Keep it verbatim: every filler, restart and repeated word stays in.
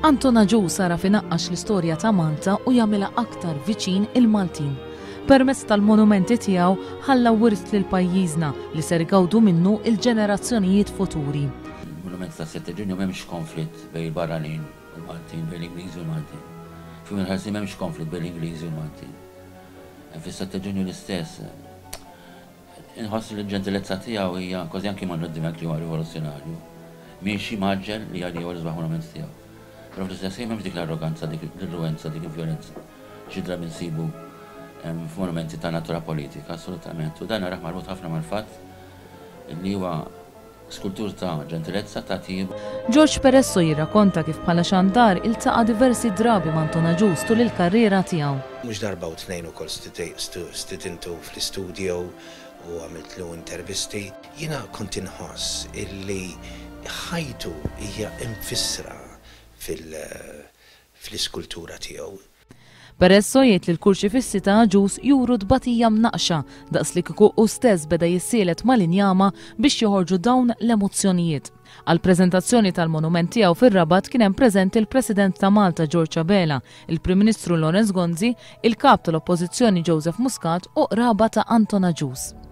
Antonaġus sara finaqqax l-istorja ta' Malta u jagħmilha aktar viċin il-Maltin. Permezz tal-monumenti tiegħu ħalla wirt lil pajjiżna li ser igawdu minnu il-ġenerazzjonijiet futuri. Il-monument ta' sette Ġunju m'hemmx konflitt bejn il-barranin u l-Maltin, bejn l-Ingliżi u l-Maltin. Fi minħarsi m'hemmx konflitt bejn l-Ingliżi u l-Maltin. Fis-sette Ġunju l-istess. Inħoss li l-ġentilezza tiegħu hija kważi anke ma noddimek li huwa rivoluzzjonarju. Mhix maġġel li għalli huwa l-isbaħ monument tiegħu. Però fl-istess ħin m'hemmx dik l-arroganza, dik l-irruwenza, dik il-vjolenza. Xi drabi nsibu f'monumenti ta' natura politika, assolutament. U dan raħ marbut ħafna mal-fatt li huwa skultur ta' ġentilezza ta' tib. George Peresso jirrakkonta kif bħala xandar iltaqa' diversi drabi ma' Antonaġus tul il-karriera tiegħu. Mhux darba u tnejn ukoll studintu fl-istudio u għamiltlu intervisti. Jiena kont inħoss illi ħajtu hija infissra fil-iskultura tiegħu. Peresso jgħid li l-kurċifissi ta' Ġus juru dbatija mnaqxa daqs li kieku hu stess beda jissielet mal-injama biex joħorġu dawn l-emozzjonijiet. Għal-preżentazzjoni tal-monument tiegħu fir-Rabat kien hemm preżenti il-President ta' Malta Giorgia Bela, il-Prim Ministru Lawrence Gonzi, il-Kap tal-Oppożizzjoni Joseph Muscat u qraba ta' Antonaġus.